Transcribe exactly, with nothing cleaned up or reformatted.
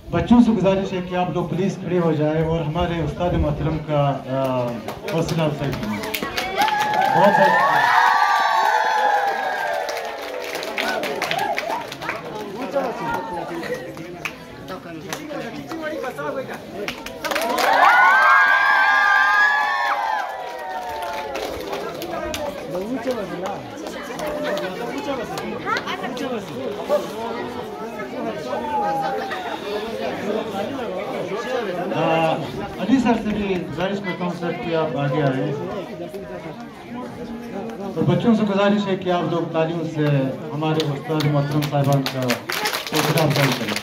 बच्चों से गुजारिश है कि आप लोग प्लीज़ खड़े हो जाए और हमारे उस्ताद मोहतरम का हौसला अफजाई करें। बहुत बहुत अली सर से भी गुजारिश करता हूँ सर कि आप आगे आए। तो बच्चों से गुजारिश है कि आप लोग तालियों से हमारे उस्ताद मोहतरम साहिबान का हौसला अफजाई करें।